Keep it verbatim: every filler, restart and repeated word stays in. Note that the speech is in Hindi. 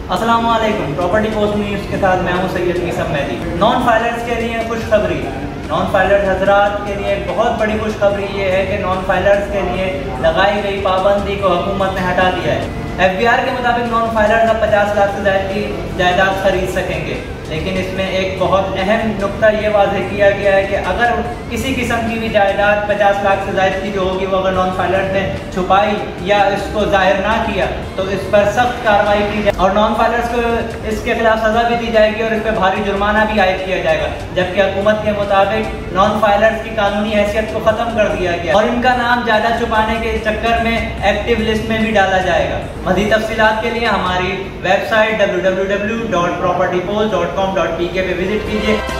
अस्सलाम वालेकुम। प्रॉपर्टी पोस्ट न्यूज़ के साथ मैं हूं सैयद मीसम मेहदी। नॉन फाइलर्स के लिए खुशखबरी। नॉन फाइलर्स हजरात के लिए एक बहुत बड़ी खुशखबरी ये है कि नॉन फाइलर्स के लिए लगाई गई पाबंदी को हुकूमत ने हटा दिया है। एफ बी आर के मुताबिक नॉन फाइलर्स अब पचास लाख से ज़्यादा की जायदाद खरीद सकेंगे, लेकिन इसमें एक बहुत अहम नुक्ता ये वाज़ेह किया गया है कि अगर किसी किस्म की भी जायदाद पचास लाख से ज़्यादा की जो होगी वो अगर नॉन फाइलर्स ने छुपाई या इसको ज़ाहिर ना किया तो इस पर सख्त कार्रवाई की जाए और नॉन फाइलर्स को इसके खिलाफ सज़ा भी दी जाएगी और इस पर भारी जुर्माना भी आयद किया जाएगा। जबकि हुकूमत के मुताबिक नॉन फाइलर्स की कानूनी हैसियत को ख़त्म कर दिया गया और इनका नाम ज़्यादा छुपाने के चक्कर में एक्टिव लिस्ट में भी डाला जाएगा। मज़ीद तफ़सीलात के लिए हमारी website W W W dot property post dot com dot P K पे विजिट कीजिए।